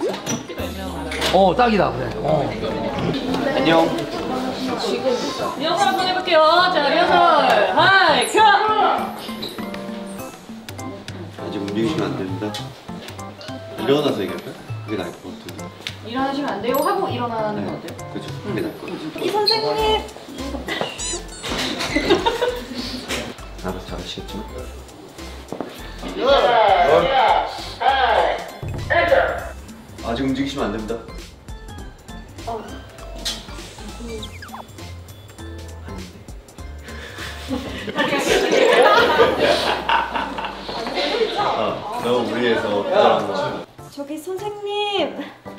딱이다. 그래. 안녕. 리허설 한번 해볼게요. 자, 리허설. 하이, 큐! 아직 움직이시면 안 됩니다. 일어나서 얘기할까요? 그게 나을 것 같은데. 일어나시면 안 돼요 하고 일어나는 거 어때요? 그죠? 그게 나을 것 같아요. 이 선생님! 알아서 잘하시겠지만. 아직 움직이시면 안 됩니다. 너무 무리해서. 저기 선생님.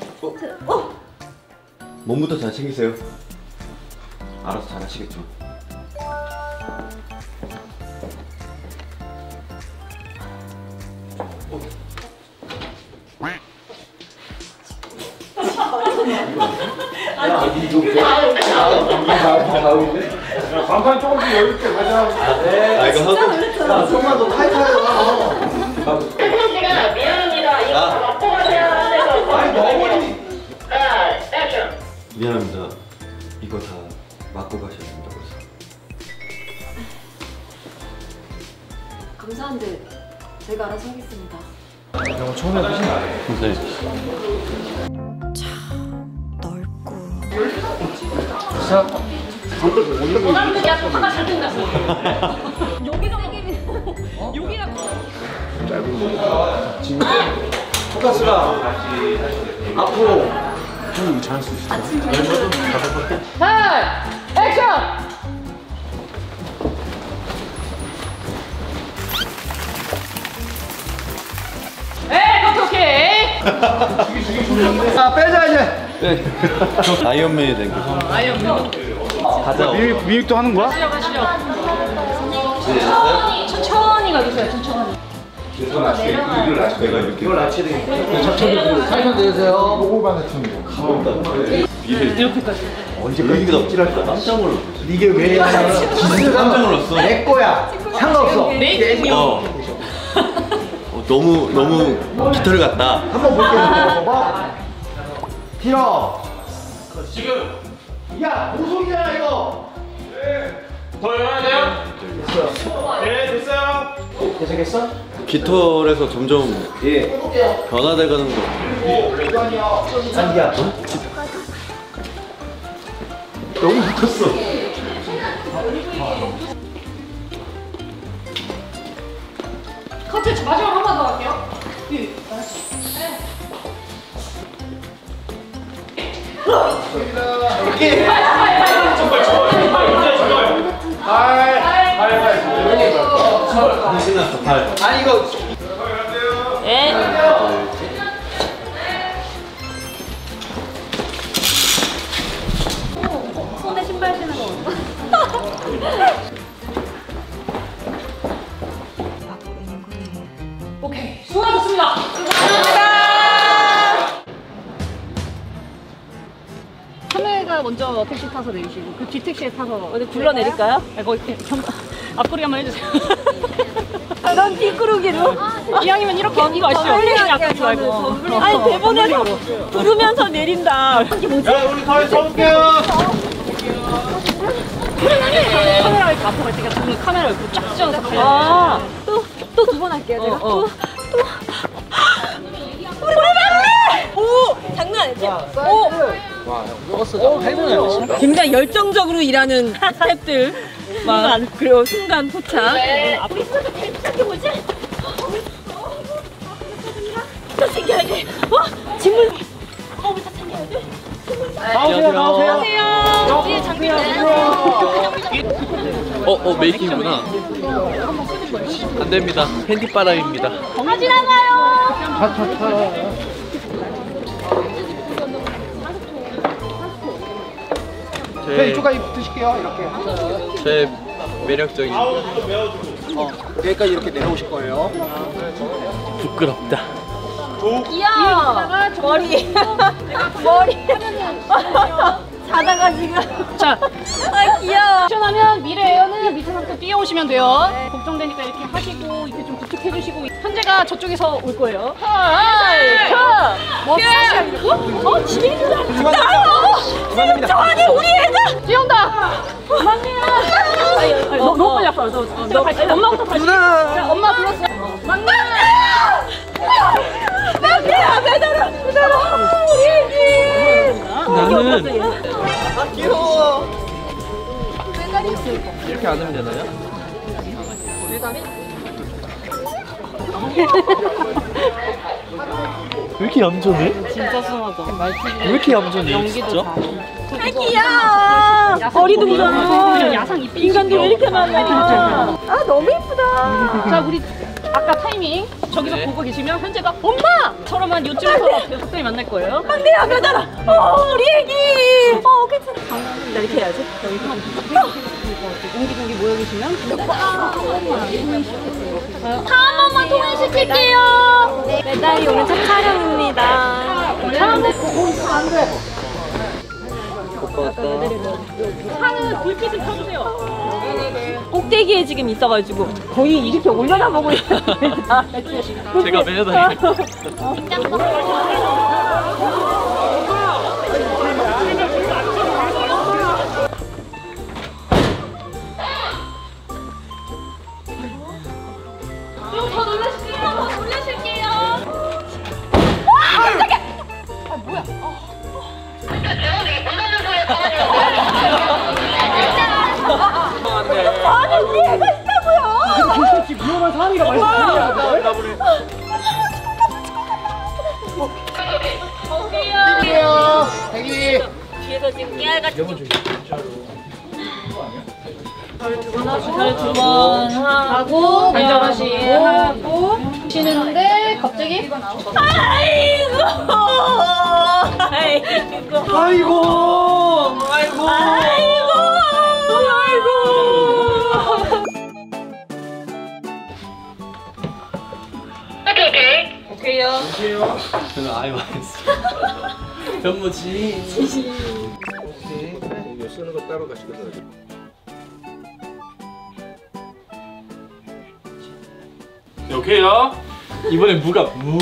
몸부터 잘 챙기세요. 알아서 잘하시겠지만. 간판 조금씩 여유있게 가자. 아 이거 하고. 좀만 더 타이트하게. 씨가 미안합니다. 이거 맞고 가셔야 해서. 아니 너무. 미안합니다. 이거 다 맞고 가셔야 된다고 해서. 감사한데 제가 알아서 하겠습니다. 이거 처음 해보신 거 아니에요? 네. 야, 똑바가 잘 끝났어. 여기가 여기가 포커스가 앞으로. 잘할 수 있어요. 하이, 액션! 오케이. 자 빼자 이제. 아이언맨이 된 거. 아이언맨. 가자. 미육도 하는 거야? 가시죠. 천천히 가주세요. 천천히. 내가 이렇게. 이걸 낮춰야 되겠다. 천천히 살살 내세요. 오버반 같은 거. 이렇게까지. 언제까지 덕질할 거야? 깜짝 놀랐어. 이게 왜 하냐면 진짜 깜짝 놀랐어. 내 거야. 상관없어. 메이킹이요. 너무 깃털 같다. 한번 볼게요. 봐봐. 길어. 지금. 야 모속이잖아 이거. 더 열어야 돼요? 네, 됐어요. 계속했어? 깃털에서 점점 예. 변화돼가는 거. 안기야. 너무 붙었어. 커트 마지막 한 번 더 할게요. 이렇게. 신났어. 발. 아니 이거. 네. 손에 신발 신는 거 없어? 오케이. 수고하셨습니다. 참외가 먼저 택시 타서 내리시고 그 뒤 택시에 타서 어디 굴러내릴까요? 네, 거기 앞구리 한번 해주세요. 넌 뒷구르기로? 이왕이면 이렇게 이거 아시죠? 이렇게 아깝지 말고. 아니 대본에서 부르면서 내린다. 이게 뭐지? 자, 우리 더 쳐볼게요. 카메라 이렇게 앞으로 갈 때가 그 카메라 이렇게 쫙 찍어서 가요. 아, 또 두 번 할게요. 제가 또. 오! 장난 아니지? 오! 굉장히 열정적으로 일하는 스태프들. 막 그리고 순간 포착. 앞으로 있어도 게 뭐지? 또 챙겨야 돼. 짐을. 우리 다 챙겨야 돼. 나오세요, 나오세요. 뒤에 장비야. 메이킹이구나. 안 됩니다. 팬티바람입니다. 사진 하나요. 이쪽까지 붙으실게요. 이렇게. 제 매력적인 여기까지 이렇게 내려오실 거예요. 부끄럽다. 이야 머리 자다가 지금 자, 아이 귀여워. 시원하면 미래 에어는 밑에서부터 뛰어오시면 돼요. 걱정되니까 이렇게 하시고 이렇게 좀 구축해주시고 현재가 저쪽에서 올 거예요. 뭐 사실 아니고? 진짜. 진짜 아니 우리 애가 뛰어온다. 막내야. 너무 빨리 왔어. 너 엄마부터 다시. 자, 엄마 불렀어. 막내야. 막내야 매달아 우리 애기. 나는 아 귀여워. 이렇게 안 하면 되나요? 왜 이렇게 얌전해? 진짜 순하다. 왜 이렇게 얌전해 진짜? 애기야. 어리둥절. 야상 이쁘. 인간도 왜 이렇게 많아? 아 너무 예쁘다. 자, 우리 아까 타이밍 저기서 네. 보고 계시면 현재가 엄마처럼만 요쯤에서 여섯분이 만날 거예요. 막내야 매달아. 우리 애기. 괜찮아. 나 이렇게 해야지. 옹기종기 모여 계시면 한 번만 통화시킬게요. 메달이 오른쪽 촬영입니다. 상은 불빛을 켜주세요. 꼭대기에 지금 있어가지고 거의 이렇게 올려다보고 있어요. 제가 매달려. 더 놀라실게요. 아니 우리 애가 있다고요. 지금 위험한 상황이라 말씀드려야 요 대기. 뒤에서 지금 깨알같이 두번 하고 안전하시고 하고 쉬는데 갑자기 아이고 아이고. 오케이요. 저는 아예 망했어. 변무지. 이거 쓰는 거 따로 가시거든요. 네, 오케이요. 이번엔 무가 무.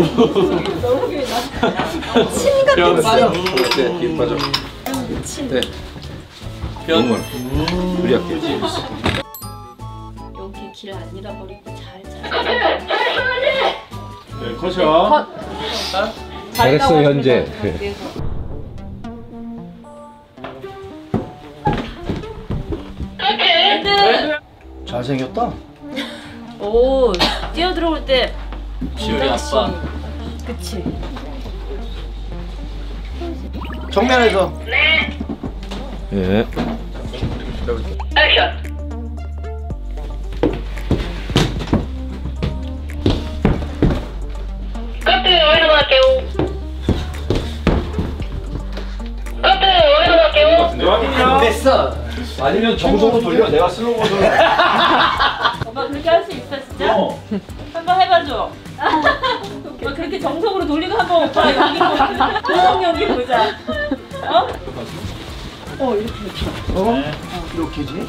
침 같은 맞아. 네, 뒤 빠져. 네. 변. 우리 할게요. 여기 길 안 잃어버리고 잘 네, 컷이요. 잘했어 현재. 잘생겼다. 오 뛰어 들어올 때 지율이 아빠. 그치. 정면에서. 예. 액션. 커트 어디서 갈게요? 커트 어디서 갈게요? 확인이요. 됐어. 아니면 정성으로 돌려. 내가 슬로우 버전. 오빠 그렇게 할 수 있어 진짜? 한번 해봐줘. 오빠 그렇게 정석으로 돌리고 한번 오빠 여기 고성 연기 보자. 이렇게지?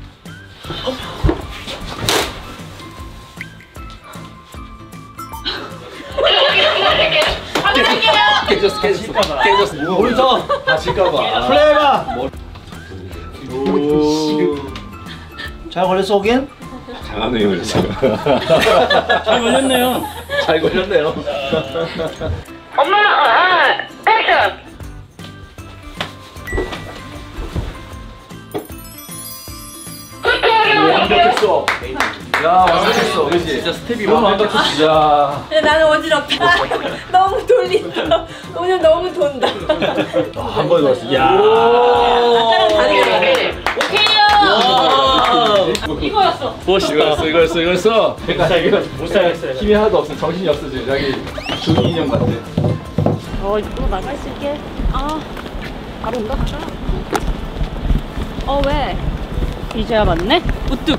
깨졌어. 오른손 다칠까봐. 플레이가. 잘 걸렸어 오긴? 잘하네요 그래서. 잘 걸렸네요. 엄마, 액션. 커트 어디서 갈게요? 완벽했어. 야 완벽했어. 그렇지. 진짜 스텝이 너무 완벽했어. 완벽했어. 야. 근데 나는 어지럽다. 너무 돌린다. 오늘 너무 돈다. 한 번에 넣었어. 야. 아까랑 다르게. 오케이요. 이거였어. 멋있다. 이거였어. 그러니까 이거 못 살겠어요. 힘이 하나도 없어. 정신이 없어 지금. 여기 중이 인형 같아. 이거 나갈 수 있게. 바로 온다 가자. 왜? 이제야 맞네. 우뚝.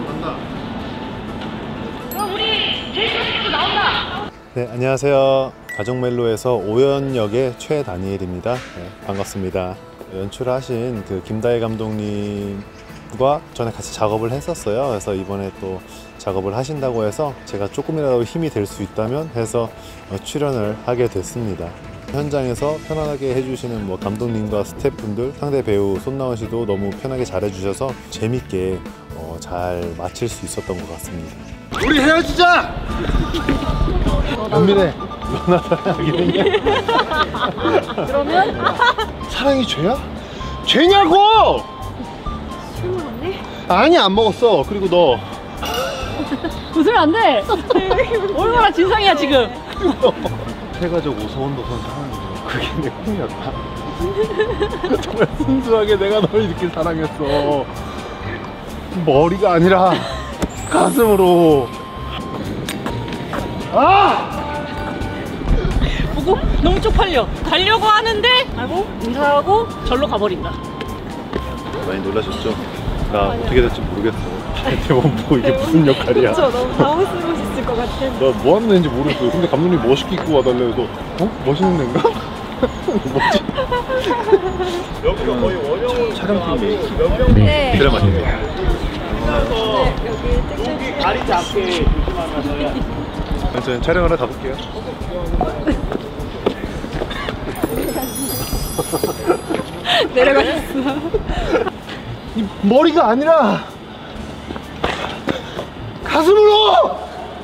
우리 제이콥 나온다. 네, 안녕하세요. 가족멜로에서 오연 역의 최다니엘입니다. 네, 반갑습니다. 연출하신 그 김다혜 감독님과 전에 같이 작업을 했었어요. 그래서 이번에 또 작업을 하신다고 해서 제가 조금이라도 힘이 될 수 있다면 해서 출연을 하게 됐습니다. 현장에서 편안하게 해주시는 뭐 감독님과 스태프분들, 상대 배우 손나원 씨도 너무 편하게 잘해주셔서 재밌게 잘 마칠 수 있었던 것 같습니다. 우리 헤어지자! 은민아, 너나 사랑하겠냐? 그러면 사랑이 죄야? 죄냐고! 술 먹었니? 아니 안 먹었어. 그리고 너 웃으면 안 돼. 얼마나 진상이야 지금. 해가지고 오소원도선 사랑이야. 그게 내 꿈이었다. 정말 순수하게 내가 널 이렇게 사랑했어. 머리가 아니라 가슴으로. 보고 너무 쪽팔려. 가려고 하는데 하고 인사하고 절로 가버린다. 많이 놀라셨죠? 나 어떻게 될지 모르겠어. 대본 보고 이게 무슨 역할이야? 그렇죠. 너무 당황스러우셨을 것 같아. 나 뭐 하는 애인지 모르겠어요. 근데 감독님 멋있게 입고 와달래 해서 멋있는 애인가? 뭐지? 여기가 거의 원형 촬영팀이 네. 기다려 마세요. 여기 다리 잡게 조심하면서요. 저는 촬영하러 가볼게요. 내려가셨어. 머리가 아니라 가슴으로.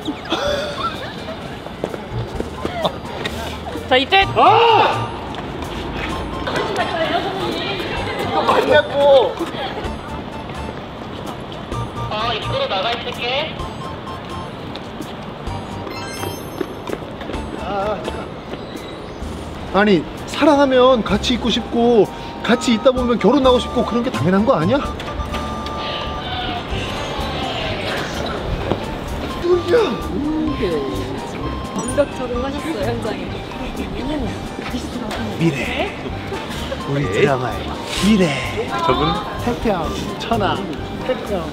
자 이때 맞냐고. 입구로 나가 있을게. 아니 사랑하면 같이 있고 싶고 같이 있다 보면 결혼하고 싶고 그런 게 당연한 거 아니야? 완벽 적응하셨어요 현장에. 미래. 우리 드라마의 미래. 저분 태평 천하 태평.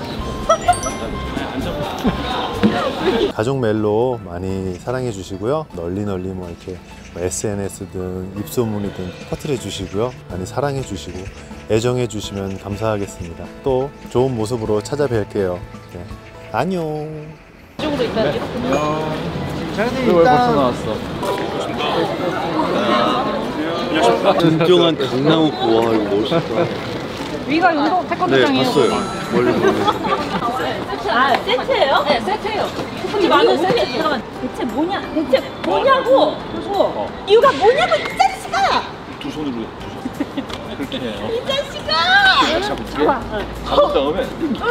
가족 멜로 많이 사랑해 주시고요. 널리 뭐 이렇게 SNS든 입소문이든 퍼뜨려 주시고요. 많이 사랑해 주시고 애정해 주시면 감사하겠습니다. 또 좋은 모습으로 찾아뵐게요. 네. 안녕. 이쪽으로 일단 왜 벌써 나왔어? 진정한 강남우 보아. 이거 멋있다. 위가 운동 네 태권도장이에요. 봤어요. 멀리 보면서. 아 세트예요? 네 세트예요. 근데 많은 세트. 잠깐만. 대체 뭐냐? 대체 뭐냐고? 그래서 이유가 뭐냐고 이 자식아! 두 손으로 그렇게 해요. 이 자식아! 잡은 다음에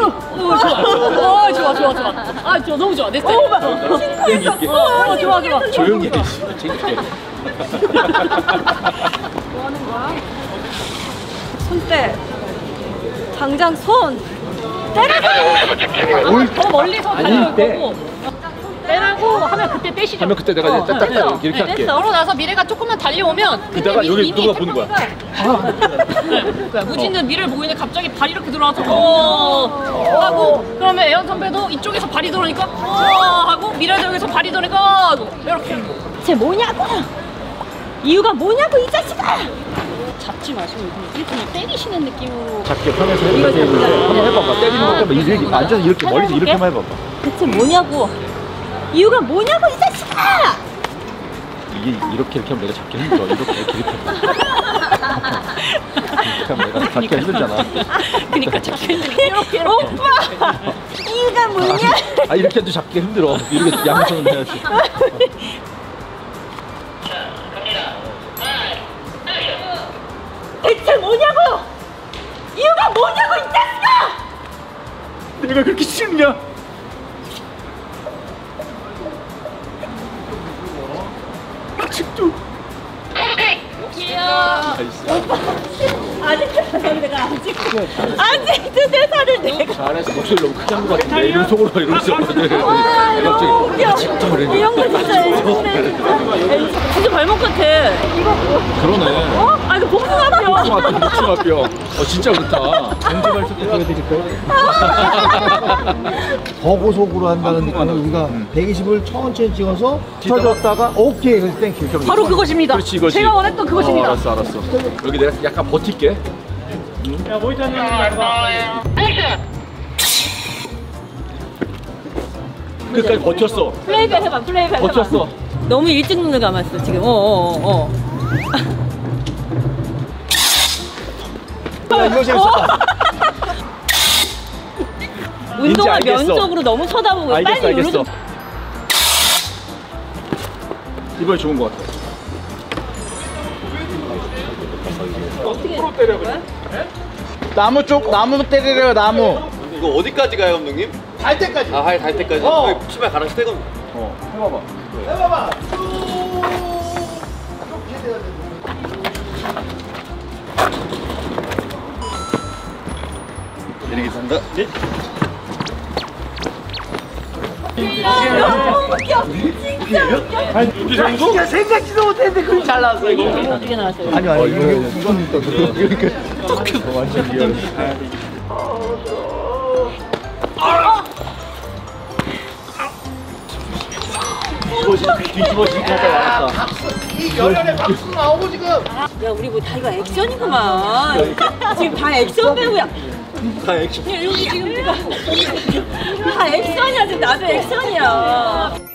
좋아. 아 너무 좋아. 내 스타일. 땡길게. 좋아. 조용히 해. 재밌게. 뭐 하는 거야? 손대. 당장 손. 때라고. 더 멀리서 달려올 거고. 때라고 하면 그때 떼시죠. 하면 그때 내가 이제 딱딱 이렇게 할게. 그러고 나서 미래가 조금만 달려오면 그때가 여기 누가 보는 거야? 그러니까 무진은 미래를 보고 있는데 갑자기 발이 이렇게 들어와서 하고 그러면 애연 선배도 이쪽에서 발이 들어오니까 하고 미래도 여기서 발이 들어오니까 이렇게 대체 뭐냐고? 이유가 뭐냐고 이 자식아! 잡지 마시고 이렇게 그냥 때리시는 느낌으로 작게 편해서 해보세요. 한번 해봐봐. 때리는 거 때문에 이렇게 앉아서 이렇게 멀리서 이렇게만 해봐봐. 대체 뭐냐고? 이유가 뭐냐고 이 자식아! 이게 이렇게 하면 내가 잡기 힘들어. 이렇게 하면 내가 잡기 힘들잖아. 그러니까 잡기 이렇게 오빠! 이유가 뭐냐? 아 이렇게 해도 잡기 힘들어. 이렇게 양손으로 해야지. 대체 뭐냐고? 이유가 뭐냐고 이 자식아! 내가 그렇게 싫냐? 오빠! 아직도 내가 아직도 내 살을 내가. 잘해서 목소리 너무 크장 것 같은데 이런 속으로 이러고 있었거든. 갑자기 진짜 그래. 이 형도 진짜 진짜 발목 같아. 그러네. 어? 아 이거 복숭아뼈. 복숭아뼈. 진짜 그렇다. 언제 발톱 보여드릴까요? 버고속으로 한다는 느낌으로 우리가 120을 천천히 찍어서 쳐줬다가 오케이 그래서 땡큐. 바로 그것입니다. 그렇지 이거지. 제가 원했던 그것입니다. 알았어. 여기 내가 약간 버틸게. 야 모니터님 와봐. 끝까지 버텼어. 플레이백 해봐. 플레이백 해봐. 버텼어. 너무 일찍 눈을 감았어 지금. 야 이거 재밌었다. 운동을 알겠어. 면적으로 너무 쳐다보고 알겠어. 빨리 누르. 이번에 좋은 것 같아. 프로 때려 그래? 나무 쪽 나무 때리래요 나무. 이거 어디까지 가요 감독님? 달 때까지. 아, 달 때까지? 신발 가랑씩 떼건. 해봐봐. 해봐봐. 내리겠습니다. 이 정도? 진짜 생각지도 못했는데 그걸 잘 나왔어 이거. 어떻게 나왔어요? 아니 이건 또 이렇게 완전 리얼. 뒤집어진 거다 나왔다. 이 열연의 박수 나오고 지금. 야 우리 뭐 다 이거 액션이구만. 지금 다 액션 배우야. 다 액션. 여기 지금 다 액션이야. 지금 나도 액션이야.